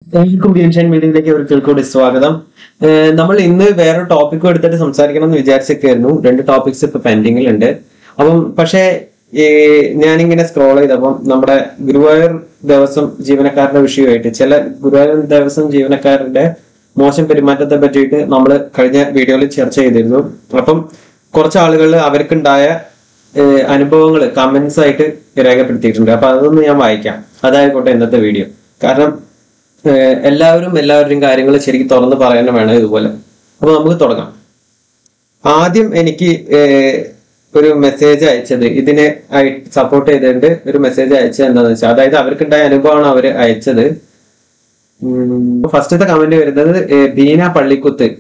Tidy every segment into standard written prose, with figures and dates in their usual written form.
എല്ലാവർക്കും ഗ്രീൻഷൈൻ മീഡിയയിലേക്ക് ഒരിക്കൽ കൂടി സ്വാഗതം. നമ്മൾ ഇന്ന് വേറെ ടോപ്പിക്കും എടുത്തിട്ട് സംസാരിക്കണം എന്ന് വിചാരിച്ചൊക്കെയായിരുന്നു. 2 ടോപ്പിക്സ് ഇപ്പൊ പെൻഡിങ്ങിലുണ്ട്. പക്ഷേ ഞാനിങ്ങനെ സ്ക്രോൾ ചെയ്തപ്പം നമ്മുടെ ഗുരുവായൂർ ദേവസ്വം ജീവനക്കാരുടെ വിഷയമായിട്ട് ചില ഗുരുവായൂർ ദേവസ്വം ജീവനക്കാരുടെ മോശം പെരുമാറ്റത്തെ പറ്റിയിട്ട് നമ്മൾ കഴിഞ്ഞ വീഡിയോയിൽ ചർച്ച ചെയ്തിരുന്നു. അപ്പം കുറച്ച് ആളുകൾ അവർക്കുണ്ടായ അനുഭവങ്ങൾ കമന്റ്സ് ആയിട്ട് രേഖപ്പെടുത്തിയിട്ടുണ്ട്. അപ്പൊ അതൊന്ന് ഞാൻ വായിക്കാം. അതായിക്കോട്ടെ ഇന്നത്തെ വീഡിയോ. കാരണം എല്ലാവരുടെയും കാര്യങ്ങൾ ശരിക്കും തുറന്ന് പറയാനും വേണം ഇതുപോലെ. അപ്പൊ നമുക്ക് തുടങ്ങാം. ആദ്യം എനിക്ക് ഒരു മെസ്സേജ് അയച്ചത്, ഇതിനെ സപ്പോർട്ട് ചെയ്തിട്ട് ഒരു മെസ്സേജ് അയച്ചത് എന്താണെന്ന് വെച്ചാൽ, അതായത് അവർക്കുണ്ടായ അനുഭവമാണ് അവർ അയച്ചത്. ഫസ്റ്റത്തെ കമന്റ് വരുന്നത് ബീന പള്ളിക്കുത്ത്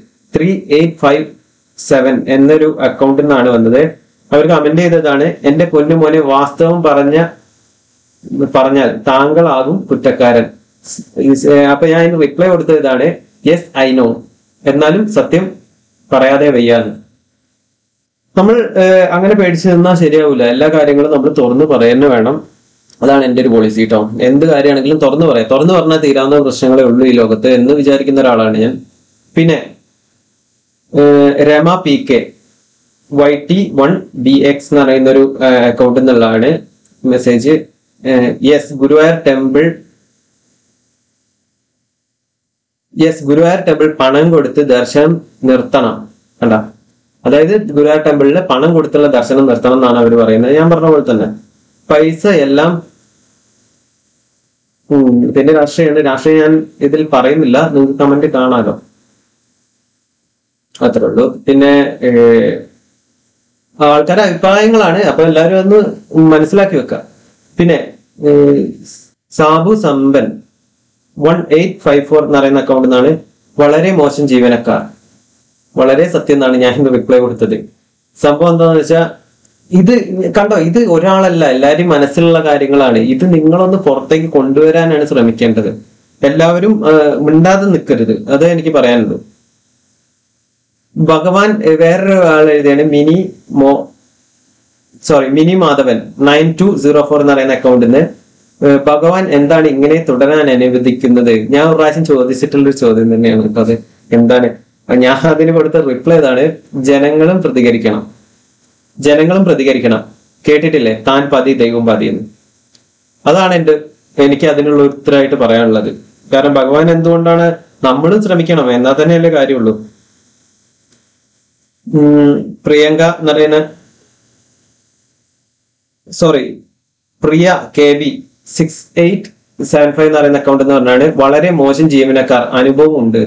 3857 എന്നൊരു അക്കൗണ്ടിൽ നിന്നാണ് വന്നത്. അവർ കമന്റ് ചെയ്തതാണ്, എന്റെ പൊന്നുമോനെ വാസ്തവം പറഞ്ഞാൽ താങ്കളാകും കുറ്റക്കാരൻ. അപ്പൊ ഞാൻ ഇന്ന് റിപ്ലൈ കൊടുത്തതാണ്, യെസ് ഐ നോ, എന്നാലും സത്യം പറയാതെ വയ്യാന്ന്. നമ്മൾ അങ്ങനെ പേടിച്ചു നിന്നാൽ ശരിയാവില്ല. എല്ലാ കാര്യങ്ങളും നമ്മൾ തുറന്നു പറയുന്നത് വേണം. അതാണ് എൻ്റെ ഒരു പോളിസി കേട്ടോ. എന്ത് കാര്യമാണെങ്കിലും തുറന്നു പറയാം. തുറന്നു പറഞ്ഞാൽ തീരാവുന്ന പ്രശ്നങ്ങളേ ഉള്ളൂ ഈ ലോകത്ത് എന്ന് വിചാരിക്കുന്ന ഒരാളാണ് ഞാൻ. പിന്നെ രമ PK YT1DX എന്ന് പറയുന്ന ഒരു അക്കൗണ്ടിൽ നിന്നുള്ളതാണ് മെസ്സേജ്. യെസ് ഗുരുവായൂർ ടെമ്പിൾ പണം കൊടുത്ത് ദർശനം നിർത്തണം. കണ്ട, അതായത് ഗുരുവായൂർ ടെമ്പിളിൽ പണം കൊടുത്തുള്ള ദർശനം നിർത്തണം എന്നാണ് അവർ പറയുന്നത്. ഞാൻ പറഞ്ഞ പോലെ തന്നെ പൈസ എല്ലാം പിന്നെ രാഷ്ട്രീയം ഞാൻ ഇതിൽ പറയുന്നില്ല, നിങ്ങൾക്ക് കമന്റ് കാണാലോ, അത്രേ ഉള്ളൂ. പിന്നെ ആൾക്കാരുടെ അഭിപ്രായങ്ങളാണ്, അപ്പൊ എല്ലാവരും ഒന്ന് മനസ്സിലാക്കി വെക്കുക. പിന്നെ സാബു സമ്പൻ 1854 എന്ന് പറയുന്ന അക്കൗണ്ടിൽ നിന്നാണ്, വളരെ മോശം ജീവനക്കാർ, വളരെ സത്യം എന്നാണ് ഞാൻ ഇന്ന് റിപ്ലൈ കൊടുത്തത്. സംഭവം എന്താണെന്ന് വെച്ചാൽ, ഇത് കണ്ടോ, ഇത് ഒരാളല്ല, എല്ലാവരും മനസ്സിലുള്ള കാര്യങ്ങളാണ്. ഇത് നിങ്ങളൊന്ന് പുറത്തേക്ക് കൊണ്ടുവരാനാണ് ശ്രമിക്കേണ്ടത്. എല്ലാവരും മിണ്ടാതെ നിൽക്കരുത്, അതേ എനിക്ക് പറയാനുള്ളൂ. ഭഗവാൻ വേറൊരു ആൾ എഴുതിയാണ്, മിനി മാധവൻ 9204 എന്ന് പറയുന്ന അക്കൗണ്ടിൽ നിന്ന്, ഭഗവാൻ എന്താണ് ഇങ്ങനെ തുടരാൻ അനുവദിക്കുന്നത്? ഞാൻ ഒരു പ്രാവശ്യം ചോദിച്ചിട്ടുള്ളൊരു ചോദ്യം തന്നെയാണ് കേട്ടോ അത്. എന്താണ് ഞാൻ അതിന് കൊടുത്ത റിപ്ലൈ ഇതാണ്, ജനങ്ങളും പ്രതികരിക്കണം. കേട്ടിട്ടില്ലേ, താൻ പതി ദൈവം പതി എന്ന്. അതാണ് എനിക്ക് അതിനുള്ള ഉത്തരമായിട്ട് പറയാനുള്ളത്. കാരണം ഭഗവാൻ എന്തുകൊണ്ടാണ്, നമ്മളും ശ്രമിക്കണം, എന്നാൽ തന്നെയല്ലേ കാര്യമുള്ളൂ. പ്രിയങ്ക എന്ന് പറയുന്ന പ്രിയ KB 6875 എന്ന് പറയുന്ന അക്കൗണ്ട് എന്ന് പറഞ്ഞാണ്, വളരെ മോശം ജീവനക്കാർ, അനുഭവം ഉണ്ട്.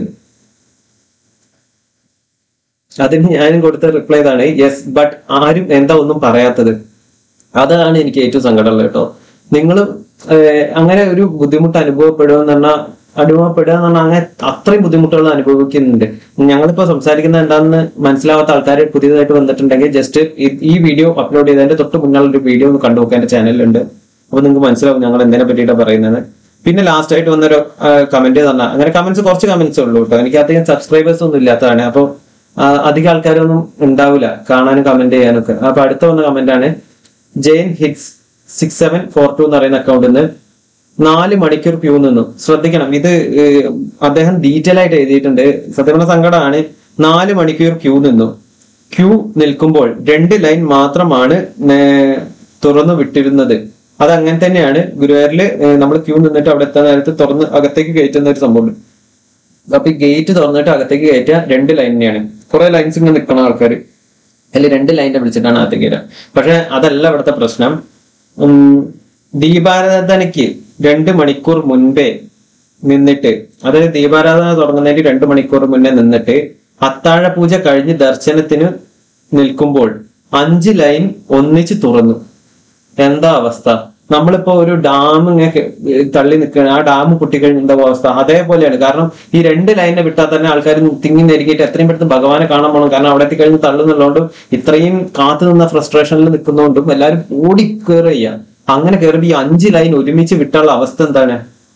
അതിന് ഞാനും കൊടുത്ത റിപ്ലൈ ഇതാണ്, യെസ് ബട്ട് ആരും എന്താ ഒന്നും പറയാത്തത്. അതാണ് എനിക്ക് ഏറ്റവും സങ്കടമുള്ളത് കേട്ടോ. നിങ്ങളും അങ്ങനെ ഒരു ബുദ്ധിമുട്ട് അനുഭവപ്പെടുക എന്ന് പറഞ്ഞാൽ അങ്ങനെ അത്രയും ബുദ്ധിമുട്ടുകൾ അനുഭവിക്കുന്നുണ്ട്. ഞങ്ങളിപ്പോ സംസാരിക്കുന്ന എന്താണെന്ന് മനസ്സിലാവാത്ത ആൾക്കാർ പുതിയതായിട്ട് വന്നിട്ടുണ്ടെങ്കിൽ ജസ്റ്റ് ഈ വീഡിയോ അപ്ലോഡ് ചെയ്തതിന്റെ തൊട്ട് മുന്നുള്ള ഒരു വീഡിയോ ഒന്ന് കണ്ടു നോക്കാൻ എന്റെ ചാനലിലുണ്ട്. അപ്പൊ നിങ്ങൾക്ക് മനസ്സിലാവും ഞങ്ങൾ എന്തിനെ പറ്റിയിട്ടാണ് പറയുന്നത്. പിന്നെ ലാസ്റ്റ് ആയിട്ട് വന്നൊരു കമന്റ് തന്നെ, അങ്ങനെ കുറച്ച് കമന്റ്സ് ഉള്ളൂ കേട്ടോ. എനിക്ക് അധികം സബ്സ്ക്രൈബേഴ്സ് ഒന്നും ഇല്ലാത്തതാണ്. അപ്പൊ അധികം ആൾക്കാരൊന്നും ഉണ്ടാവില്ല കാണാനും കമന്റ് ചെയ്യാനൊക്കെ. അപ്പൊ അടുത്ത വന്ന കമന്റ് ആണ്, ജെയിൻ ഹിറ്റ്സ് 6742 എന്ന് പറയുന്ന അക്കൗണ്ടിൽ നിന്ന്, 4 മണിക്കൂർ ക്യൂ നിന്നു. ശ്രദ്ധിക്കണം, ഇത് അദ്ദേഹം ഡീറ്റെയിൽ ആയിട്ട് എഴുതിയിട്ടുണ്ട്. സത്യം പറഞ്ഞ സങ്കടമാണ്. 4 മണിക്കൂർ ക്യൂ നിന്നു. ക്യൂ നിൽക്കുമ്പോൾ 2 ലൈൻ മാത്രമാണ് തുറന്നു വിട്ടിരുന്നത്. അത് അങ്ങനെ തന്നെയാണ് ഗുരുവായൂരിൽ നമ്മൾ ക്യൂ നിന്നിട്ട് അവിടെ എത്താൻ നേരത്ത് തുറന്ന് അകത്തേക്ക് കയറ്റുന്ന ഒരു സംഭവം. അപ്പൊ ഈ ഗേറ്റ് തുറന്നിട്ട് അകത്തേക്ക് കയറ്റുക 2 ലൈൻ തന്നെയാണ്. കുറെ ലൈൻസ് ഇങ്ങനെ നിൽക്കുന്ന ആൾക്കാർ അതിൽ 2 ലൈനെ വിളിച്ചിട്ടാണ് അകത്തേക്ക് കയറുക. പക്ഷെ അതല്ല ഇവിടുത്തെ പ്രശ്നം. ദീപാരാധനയ്ക്ക് 2 മണിക്കൂർ മുൻപേ നിന്നിട്ട്, അതായത് ദീപാരാധന തുടങ്ങുന്നതിന് 2 മണിക്കൂർ മുന്നേ നിന്നിട്ട് അത്താഴ പൂജ കഴിഞ്ഞ് ദർശനത്തിന് നിൽക്കുമ്പോൾ 5 ലൈൻ ഒന്നിച്ച് തുറന്നു. എന്താ അവസ്ഥ? നമ്മളിപ്പോ ഒരു ഡാം ഇങ്ങനെ തള്ളി നിൽക്കുകയാണ്, ആ ഡാം പൊട്ടിക്കഴിഞ്ഞ അവസ്ഥ അതേപോലെയാണ്. കാരണം ഈ 2 ലൈനെ വിട്ടാൽ തന്നെ ആൾക്കാർ തിങ്ങി നെരുക്കിയിട്ട് എത്രയും പെട്ടെന്ന് ഭഗവാനെ കാണാൻ പോകണം. കാരണം അവിടെ എത്തിക്കഴിഞ്ഞ് തള്ളുന്നുള്ളതുകൊണ്ടും ഇത്രയും കാത്തു നിന്ന ഫ്രസ്ട്രേഷനിൽ നിൽക്കുന്നതുകൊണ്ടും എല്ലാവരും ഓടി കയറുക. അങ്ങനെ കയറുമ്പോ ഈ 5 ലൈൻ ഒരുമിച്ച് വിട്ടുള്ള അവസ്ഥ എന്താണ്?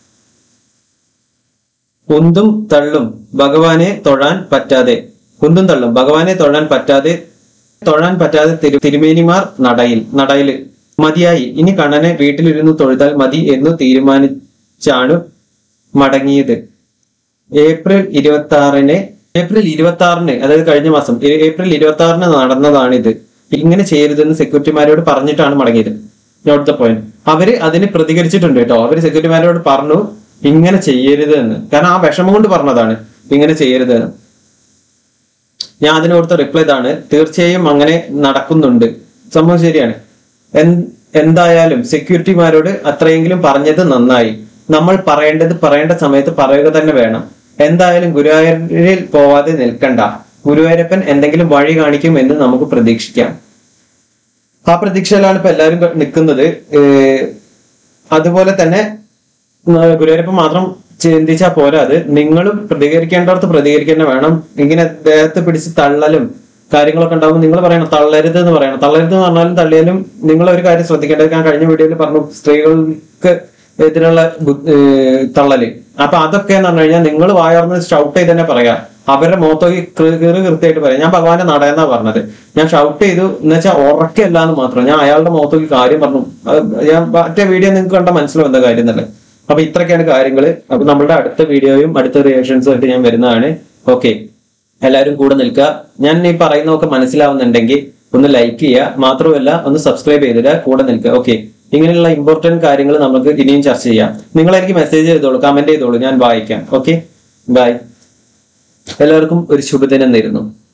ഉന്തും തള്ളും ഭഗവാനെ തൊഴാൻ പറ്റാതെ തിരുമേനിമാർ നടയില് മതിയായി, ഇനി കണ്ണനെ വീട്ടിലിരുന്ന് തൊഴുതാൽ മതി എന്ന് തീരുമാനിച്ചാണ് മടങ്ങിയത്. ഏപ്രിൽ 26-ന് അതായത് കഴിഞ്ഞ മാസം ഏപ്രിൽ 26-ന് നടന്നതാണിത്. ഇങ്ങനെ ചെയ്യരുതെന്ന് സെക്യൂരിറ്റിമാരോട് പറഞ്ഞിട്ടാണ് മടങ്ങിയത്. Note the point. അവര് അതിന് പ്രതികരിച്ചിട്ടുണ്ട് കേട്ടോ. അവര് സെക്യൂരിറ്റിമാരോട് പറഞ്ഞു ഇങ്ങനെ ചെയ്യരുത് എന്ന്. കാരണം ആ വിഷമം കൊണ്ട് പറഞ്ഞതാണ് ഇങ്ങനെ ചെയ്യരുത് എന്ന്. ഞാൻ അതിന് കൊടുത്ത റിപ്ലൈ ഇതാണ്: തീർച്ചയായും അങ്ങനെ നടക്കുന്നുണ്ട്, സംഭവം ശരിയാണ്. എന്തായാലും സെക്യൂരിറ്റിമാരോട് അത്രയെങ്കിലും പറഞ്ഞത് നന്നായി. നമ്മൾ പറയേണ്ട സമയത്ത് പറയുക തന്നെ വേണം. എന്തായാലും ഗുരുവായൂരിൽ പോവാതെ നിൽക്കണ്ട. ഗുരുവായൂരപ്പൻ എന്തെങ്കിലും വഴി കാണിക്കും എന്ന് നമുക്ക് പ്രതീക്ഷിക്കാം. ആ പ്രതീക്ഷയിലാണ് ഇപ്പൊ എല്ലാവരും നിൽക്കുന്നത്. അതുപോലെ തന്നെ ഗുരുവായൂരപ്പൻ മാത്രം ചിന്തിച്ചാൽ പോരാ, അത് നിങ്ങളും പ്രതികരിക്കേണ്ടവർക്ക് പ്രതികരിക്കേണ്ട വേണം. ഇങ്ങനെ ദേഹത്ത് പിടിച്ച് തള്ളലും കാര്യങ്ങളൊക്കെ ഉണ്ടാകുമ്പോൾ നിങ്ങൾ പറയണം തള്ളരുത് എന്ന് പറയണം. തള്ളരുത് എന്ന് പറഞ്ഞാലും തള്ളിയാലും നിങ്ങൾ ഒരു കാര്യം ശ്രദ്ധിക്കേണ്ടത്, ഞാൻ കഴിഞ്ഞ വീഡിയോയിൽ പറഞ്ഞു സ്ത്രീകൾക്ക് എതിരുള്ള തള്ളല്. അപ്പൊ അതൊക്കെ എന്ന് പറഞ്ഞു കഴിഞ്ഞാൽ നിങ്ങൾ വായർന്ന് ഷൗട്ട് ചെയ്ത് തന്നെ പറയാം. അവരുടെ മുഖത്തോക്കി കൃത്യമായിട്ട് പറയാം. ഞാൻ ഭഗവാന്റെ നടയെന്നാ പറഞ്ഞത്. ഞാൻ ഷൗട്ട് ചെയ്തു എന്ന് വെച്ചാൽ ഉറക്കല്ല എന്ന് മാത്രം. ഞാൻ അയാളുടെ മുഖത്തോക്കി കാര്യം പറഞ്ഞു. ഞാൻ മറ്റേ വീഡിയോ നിങ്ങൾക്ക് കണ്ട മനസ്സിലാവും എന്താ കാര്യം എന്നല്ലേ. അപ്പൊ ഇത്രയൊക്കെയാണ് കാര്യങ്ങള്. അപ്പൊ നമ്മളുടെ അടുത്ത വീഡിയോയും അടുത്ത റിയാക്ഷൻസും ആയിട്ട് ഞാൻ വരുന്നതാണ്. ഓക്കെ, എല്ലാവരും കൂടെ നിൽക്കുക. ഞാൻ ഈ പറയുന്നതൊക്കെ മനസ്സിലാവുന്നുണ്ടെങ്കിൽ ഒന്ന് ലൈക്ക് ചെയ്യുക, മാത്രമല്ല ഒന്ന് സബ്സ്ക്രൈബ് ചെയ്തിട്ട് കൂടെ നിൽക്കുക. ഓക്കെ, ഇങ്ങനെയുള്ള ഇമ്പോർട്ടന്റ് കാര്യങ്ങൾ നമുക്ക് ഇനിയും ചർച്ച ചെയ്യാം. നിങ്ങൾ എനിക്ക് മെസ്സേജ് ചെയ്തോളൂ, കമന്റ് ചെയ്തോളൂ, ഞാൻ വായിക്കാം. Okay, bye. എല്ലാവർക്കും ഒരു ശുഭദിനം നേരുന്നു.